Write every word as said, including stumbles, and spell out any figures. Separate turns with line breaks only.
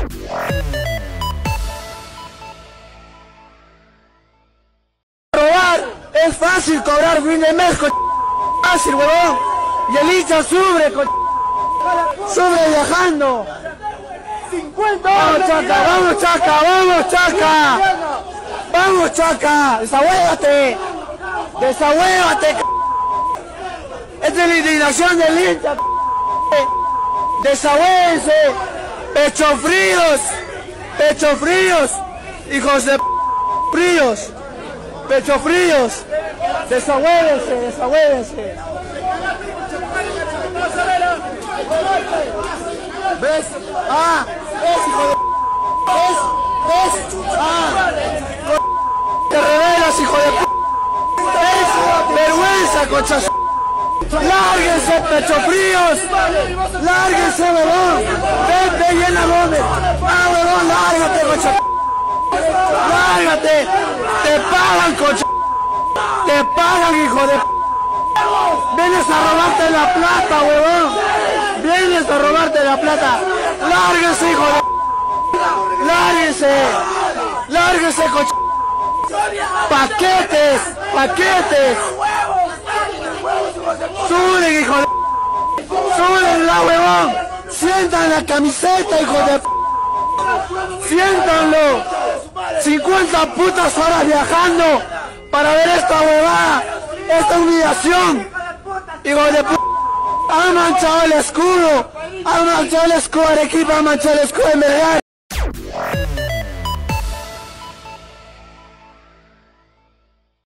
Robar es fácil, cobrar fin de mes, co... fácil, huevón. Y el hincha sube, co... sube viajando. Vamos, Chaca, vamos, Chaca, vamos, Chaca. Vamos, Chaca, desahuévate. Desahuévate. Esta es la indignación del hincha. Desahuévense. Pecho fríos. Pecho fríos. Hijos de fríos. Pecho fríos. Desahuévense, desahuévense. ¿Ves? Ah, ¿ves, hijo de... ¿Ves? ¿Ves? Ah, te revelas, hijo de... ¿Ves? Vergüenza, concha. Lárguense, pecho fríos. Lárguense, huevón. Ven, ven, llena donde. Ah, huevón, lárgate, concha. Lárgate. Te pagan, concha. Te pagan, hijo de... Vienes a robarte la plata, huevón. Vienes a robarte la plata. Lárguense, hijo de... Lárguense. Lárguense, coche. Paquetes. Paquetes. Suben, hijo de... Suben la, huevón. Sientan la camiseta, hijo de... Siéntanlo. cincuenta putas horas viajando para ver esta huevada. Esta humillación. Hijo de p... Han manchado el escudo. Han manchado el escudo de Arequipa, han manchado el escudo de Melgar.